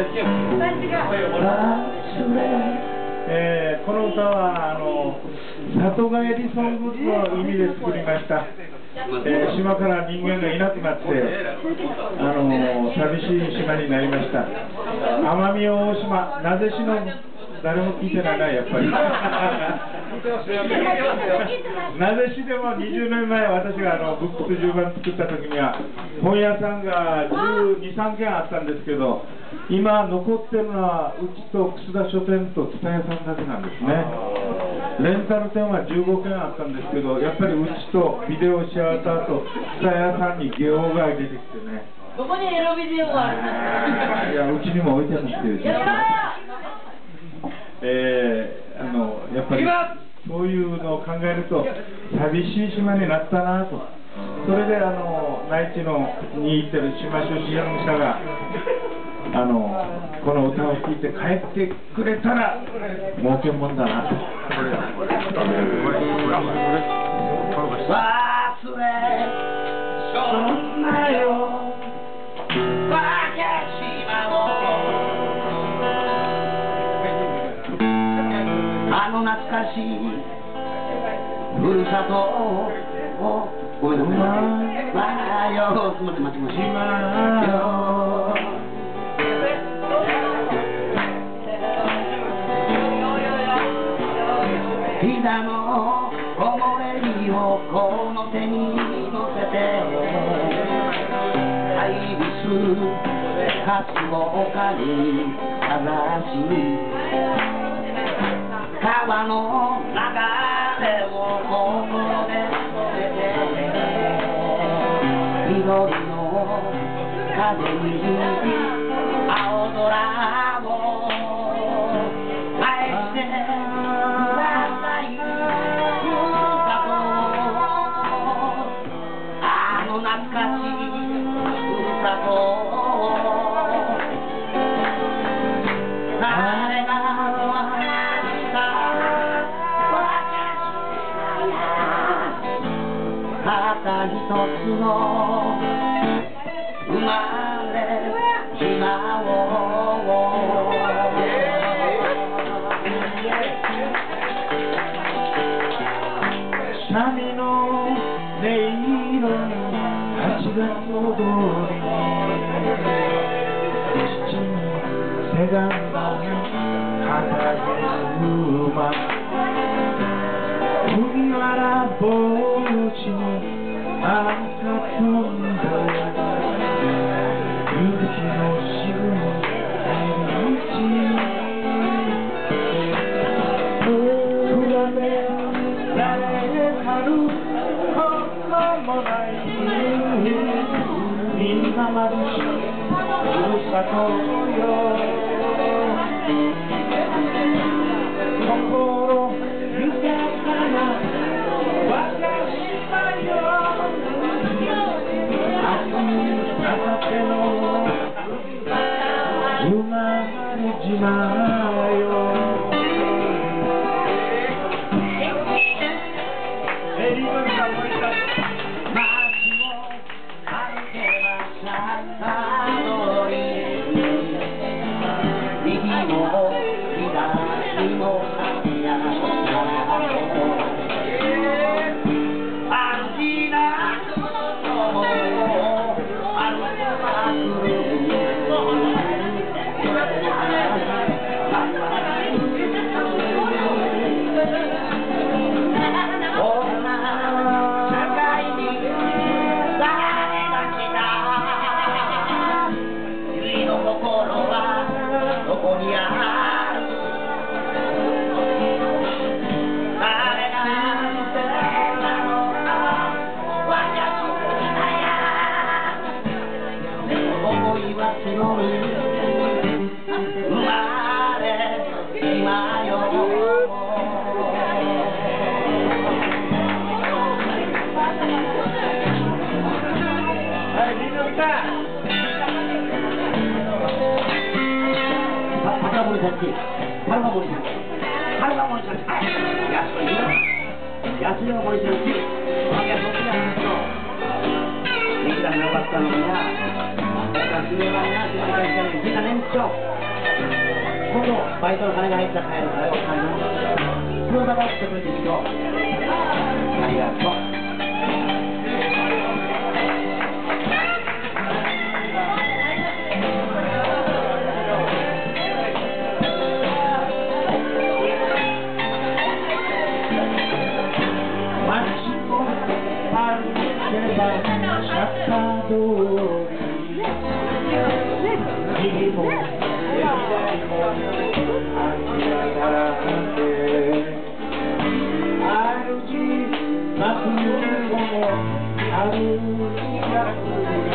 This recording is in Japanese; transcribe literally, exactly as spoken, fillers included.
えー、この歌はあの里帰りソングの意味で作りました。えー、島から人間がいなくなってあの寂しい島になりました。奄美大島、なぜしの誰も聞いてないな、やっぱり。なぜしでもにじゅうねんまえ、私があのブックスじゅうばん作った時には本屋さんがじゅうに、さんけんあったんですけど、今残ってるのはうちと楠田書店と蔦屋さんだけなんですね。レンタル店はじゅうごけんあったんですけど、やっぱりうちとビデオシアターと蔦屋さんにゲオが出てきてね。 どこにエロビデオがあるんですか？ いや、うちにも置いてますっていう。えー、あのやっぱりそういうのを考えると寂しい島になったなと。それであの内地のに行ってる島出身者があのこの歌を聴いて帰ってくれたら儲けもんだなと。 忘れそんなよわが島をあの懐かしいふるさとをごめんなさい。まあよ、すみません、待ちましょう。膝の木漏れ日をこの手に乗せてハイビスカスを丘にかざし川の流れを心で乗せて緑の風に青空を返してください。ふるさとあの懐かしいふるさと誰がたった一つの生まれ島を三味の音色に八月踊り父にせがんだ片毛馬麦わら帽子に赤とんだ夕日の渋の帰り道裏目られたることもないみんなまぶしいふるさとよ心豊かな我が島よ明日明後日の生まれ島よエリーの歌声だ街を歩けばシャッター通り右も左もさんち、カルバ森さんち、カルバ森さんち、安いよ、安いよ森さんち、おはげそっちなんですよ。いくらなかったのにな。 今度バイトの金が入ったら帰るからよ、黒田が来てくれていいよ。ありがとう。右も左も歩きながらて歩きますよも歩きながら